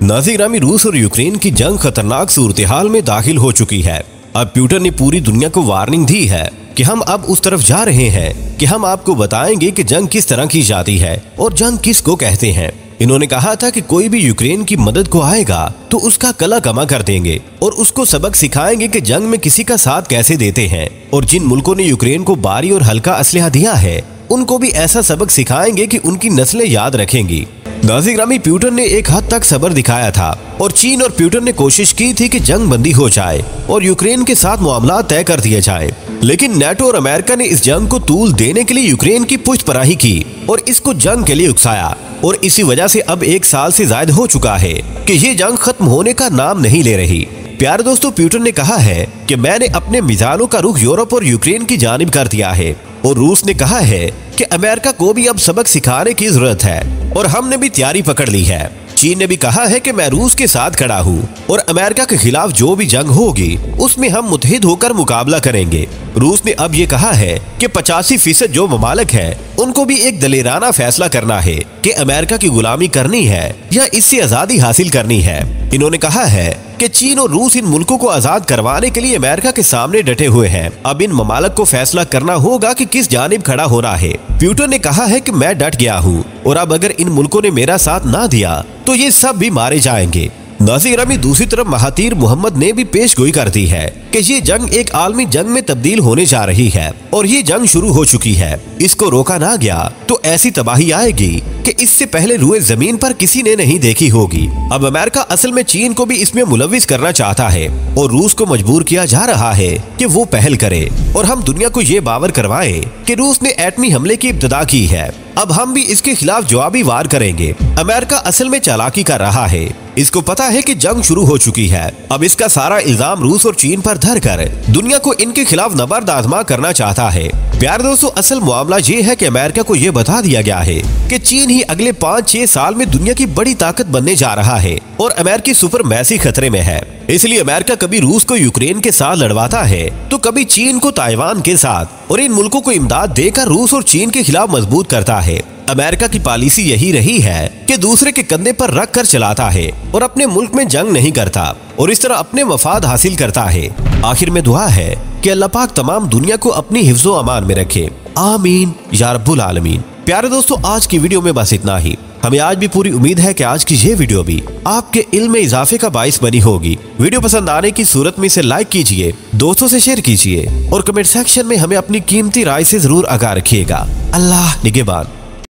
नाज़िर रूस और यूक्रेन की जंग खतरनाक सूरत-ए-हाल में दाखिल हो चुकी है। अब पुतिन ने पूरी दुनिया को वार्निंग दी है कि हम अब उस तरफ जा रहे हैं कि हम आपको बताएंगे कि जंग किस तरह की जाती है और जंग किसको कहते हैं। इन्होंने कहा था कि कोई भी यूक्रेन की मदद को आएगा तो उसका कला कमा कर देंगे और उसको सबक सिखाएंगे कि जंग में किसी का साथ कैसे देते हैं। और जिन मुल्कों ने यूक्रेन को भारी और हल्का असलहा दिया है उनको भी ऐसा सबक सिखाएंगे कि उनकी नस्लें याद रखेंगी। नाज़िर पुतिन ने एक हद तक सब्र दिखाया था और चीन और पुतिन ने कोशिश की थी कि जंग बंदी हो जाए और यूक्रेन के साथ मामला तय कर दिए जाएं। लेकिन नेटो और अमेरिका ने इस जंग को तूल देने के लिए यूक्रेन की पुष्टपराही की और इसको जंग के लिए उकसाया। और इसी वजह से अब 1 साल से ज्यादा हो चुका है कि ये जंग खत्म होने का नाम नहीं ले रही। प्यारे दोस्तों, पुतिन ने कहा है कि मैंने अपने मिसाइलों का रुख यूरोप और यूक्रेन की जानिब कर दिया है और रूस ने कहा है कि अमेरिका को भी अब सबक सिखाने की जरूरत है और हमने भी तैयारी पकड़ ली है। चीन ने भी कहा है कि मैं रूस के साथ खड़ा हूँ और अमेरिका के खिलाफ जो भी जंग होगी उसमें हम मुत्तहिद होकर मुकाबला करेंगे। रूस ने अब ये कहा है कि 85% जो ममालिक हैं उनको भी एक दलेराना फैसला करना है कि अमेरिका की गुलामी करनी है या इससे आजादी हासिल करनी है। इन्होंने कहा है कि चीन और रूस इन मुल्कों को आजाद करवाने के लिए अमेरिका के सामने डटे हुए हैं। अब इन ममालिक को फैसला करना होगा कि किस जानिब खड़ा होना है। पुतिन ने कहा है कि मैं डट गया हूँ और अब अगर इन मुल्कों ने मेरा साथ ना दिया तो ये सब भी मारे जाएंगे। नाज़िर दूसरी तरफ महातीर मोहम्मद ने भी पेशगोई कर दी है कि ये जंग एक आलमी जंग में तब्दील होने जा रही है और ये जंग शुरू हो चुकी है। इसको रोका ना गया तो ऐसी तबाही आएगी कि इससे पहले रुए जमीन पर किसी ने नहीं देखी होगी। अब अमेरिका असल में चीन को भी इसमें मुलविस करना चाहता है और रूस को मजबूर किया जा रहा है कि वो पहल करे और हम दुनिया को ये बावर करवाएं कि रूस ने एटमी हमले की इब्तिदा की है। अब हम भी इसके खिलाफ जवाबी वार करेंगे। अमेरिका असल में चालाकी कर रहा है, इसको पता है कि जंग शुरू हो चुकी है। अब इसका सारा इल्जाम रूस और चीन पर धरकर दुनिया को इनके खिलाफ नबर्द आजमा करना चाहता है। प्यारे दोस्तों, असल मामला ये है कि अमेरिका को ये बता दिया गया है कि चीन ही अगले 5-6 साल में दुनिया की बड़ी ताकत बनने जा रहा है और अमेरिकी सुपरमैसी खतरे में है। इसलिए अमेरिका कभी रूस को यूक्रेन के साथ लड़वाता है तो कभी चीन को ताइवान के साथ और इन मुल्कों को इमदाद देकर रूस और चीन के खिलाफ मजबूत करता है। अमेरिका की पॉलिसी यही रही है कि दूसरे के कंधे पर रख कर चलाता है और अपने मुल्क में जंग नहीं करता और इस तरह अपने मफाद हासिल करता है। आखिर में दुआ है कि अल्लाह पाक तमाम दुनिया को अपनी हिफ्ज़ो अमान में रखे। आमीन या रब्बुल आलमीन। प्यारे दोस्तों, आज की वीडियो में बस इतना ही। हमें आज भी पूरी उम्मीद है कि आज की ये वीडियो भी आपके इल्म में इजाफे का बाइस बनी होगी। वीडियो पसंद आने की सूरत में इसे लाइक कीजिए, दोस्तों से शेयर कीजिए और कमेंट सेक्शन में हमें अपनी कीमती राय से जरूर आगाह रखिएगा। अल्लाह निगहबान।